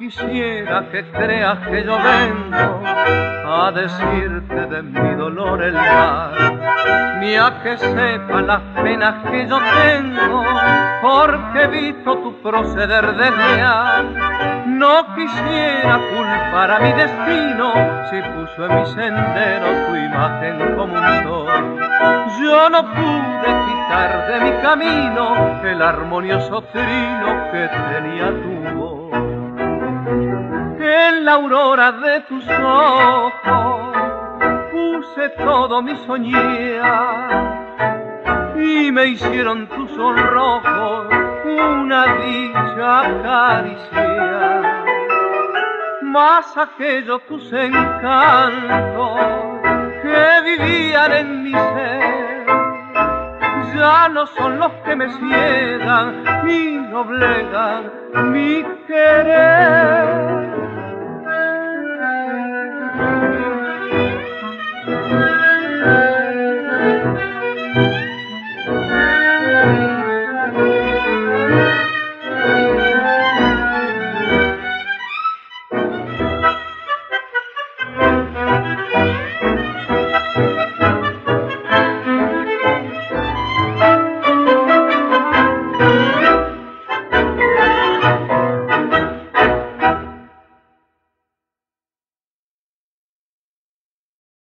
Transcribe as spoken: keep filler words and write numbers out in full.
quisiera que creas que yo vengo a decirte de mi dolor el mal, ni a que sepa las penas que yo tengo, porque he visto tu proceder desleal. No quisiera culpar a mi destino si puso en mi sendero tu imagen como un sol. Yo no pude quitar de mi camino el armonioso trino que tenía tu voz. En la aurora de tus ojos puse todo mi soñar y me hicieron tus sonrojos una dicha caricia. Mas aquellos tus encantos que vivían en mi ser ya no son los que me ciegan y doblegan mi querer.